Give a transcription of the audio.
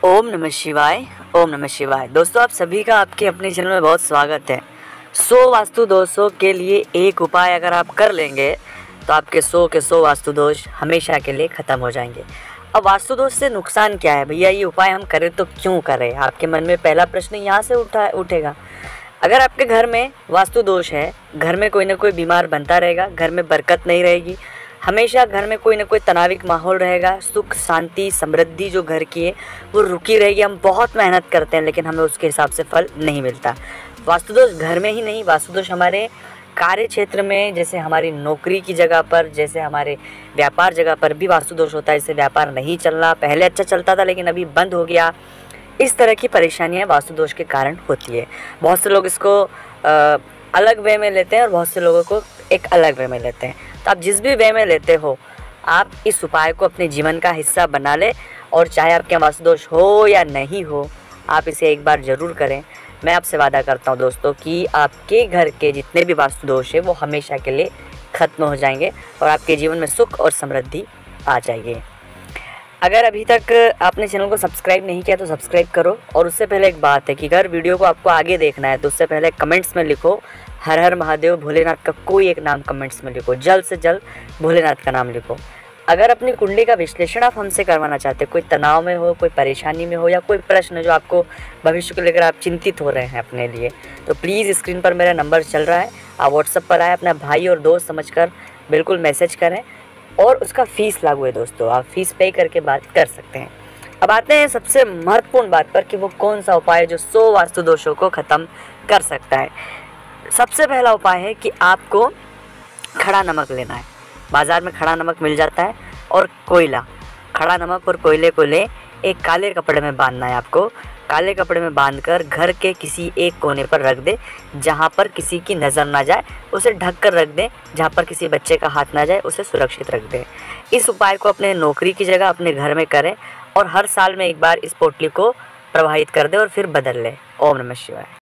ओम नमः शिवाय। ओम नमः शिवाय। दोस्तों, आप सभी का आपके अपने चैनल में बहुत स्वागत है। 100 वास्तु दोषों के लिए एक उपाय अगर आप कर लेंगे तो आपके 100 के 100 वास्तु दोष हमेशा के लिए ख़त्म हो जाएंगे। अब वास्तु दोष से नुकसान क्या है भैया, ये उपाय हम करें तो क्यों करें? आपके मन में पहला प्रश्न यहाँ से उठेगा। अगर आपके घर में वास्तु दोष है, घर में कोई ना कोई बीमार बनता रहेगा, घर में बरकत नहीं रहेगी, हमेशा घर में कोई ना कोई तनाविक माहौल रहेगा, सुख शांति समृद्धि जो घर की है वो रुकी रहेगी। हम बहुत मेहनत करते हैं लेकिन हमें उसके हिसाब से फल नहीं मिलता। वास्तु दोष घर में ही नहीं, वास्तु दोष हमारे कार्य क्षेत्र में, जैसे हमारी नौकरी की जगह पर, जैसे हमारे व्यापार जगह पर भी वास्तु दोष होता है। इससे व्यापार नहीं चलना, पहले अच्छा चलता था लेकिन अभी बंद हो गया, इस तरह की परेशानियां वास्तु दोष के कारण होती है। बहुत से लोग इसको अलग वे में लेते हैं और बहुत से लोगों को एक अलग वे में लेते हैं। तो आप जिस भी वे में लेते हो, आप इस उपाय को अपने जीवन का हिस्सा बना लें और चाहे आपके यहाँ वास्तु दोष हो या नहीं हो, आप इसे एक बार ज़रूर करें। मैं आपसे वादा करता हूँ दोस्तों कि आपके घर के जितने भी वास्तु दोष है वो हमेशा के लिए ख़त्म हो जाएंगे और आपके जीवन में सुख और समृद्धि आ जाएगी। अगर अभी तक आपने चैनल को सब्सक्राइब नहीं किया तो सब्सक्राइब करो। और उससे पहले एक बात है कि अगर वीडियो को आपको आगे देखना है तो उससे पहले कमेंट्स में लिखो हर हर महादेव भोलेनाथ का कोई एक नाम कमेंट्स में लिखो, जल्द से जल्द भोलेनाथ का नाम लिखो। अगर अपनी कुंडली का विश्लेषण आप हमसे करवाना चाहते हो, कोई तनाव में हो, कोई परेशानी में हो या कोई प्रश्न जो आपको भविष्य को लेकर आप चिंतित हो रहे हैं अपने लिए, तो प्लीज़ स्क्रीन पर मेरा नंबर चल रहा है, आप व्हाट्सएप पर आए, अपना भाई और दोस्त समझकर बिल्कुल मैसेज करें और उसका फ़ीस लागू है दोस्तों, आप फ़ीस पे करके बात कर सकते हैं। अब आते हैं सबसे महत्वपूर्ण बात पर कि वो कौन सा उपाय है जो 100 वास्तु दोषों को ख़त्म कर सकता है। सबसे पहला उपाय है कि आपको खड़ा नमक लेना है। बाज़ार में खड़ा नमक मिल जाता है और कोयला, खड़ा नमक और कोयले को ले एक काले कपड़े में बांधना है आपको। काले कपड़े में बांधकर घर के किसी एक कोने पर रख दे जहाँ पर किसी की नज़र ना जाए, उसे ढक कर रख दें। जहाँ पर किसी बच्चे का हाथ ना जाए उसे सुरक्षित रख दें। इस उपाय को अपने नौकरी की जगह अपने घर में करें और हर साल में एक बार इस पोटली को प्रवाहित कर दें और फिर बदल लें। ओम नमः शिवाय।